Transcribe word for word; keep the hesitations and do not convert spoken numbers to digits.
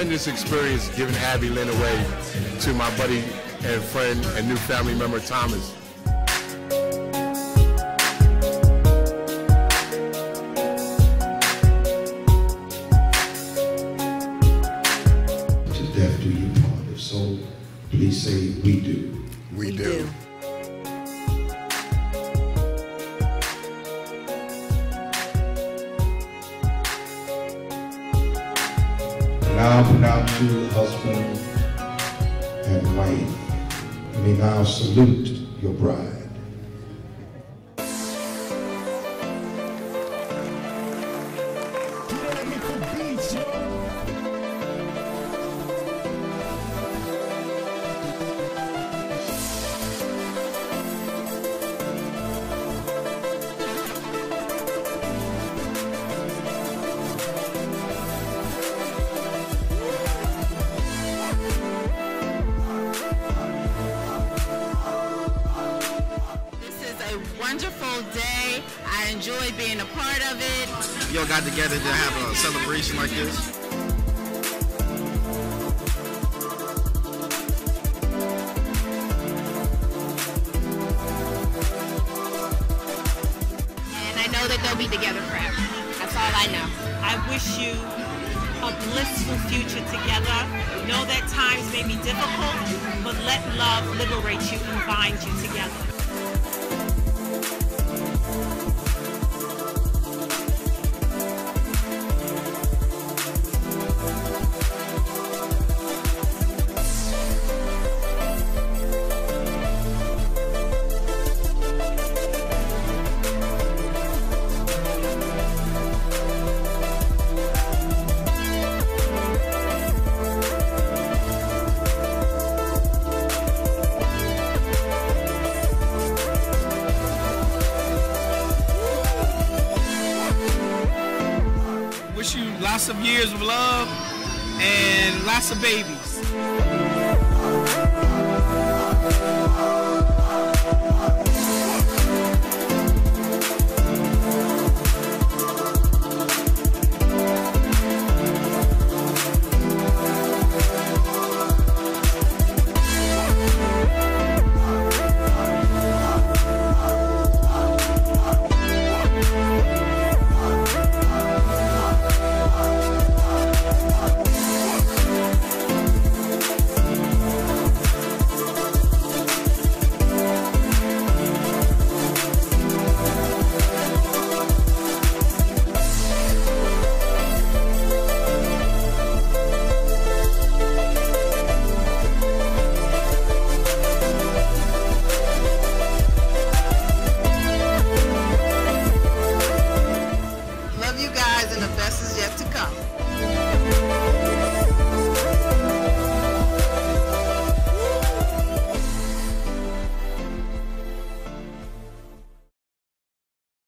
tremendous experience giving Abbie Lynn away to my buddy and friend and new family member, Thomas. To death do you part. If so, please say, we do. We, we do. do. Now pronounce you husband and wife. You may now salute your bride. Wonderful day. I enjoy being a part of it. We all got together to have a celebration like this. And I know that they'll be together forever. That's all I know. I wish you a blissful future together. Know that times may be difficult, but let love liberate you and bind you together. Wish you lots of years of love and lots of babies.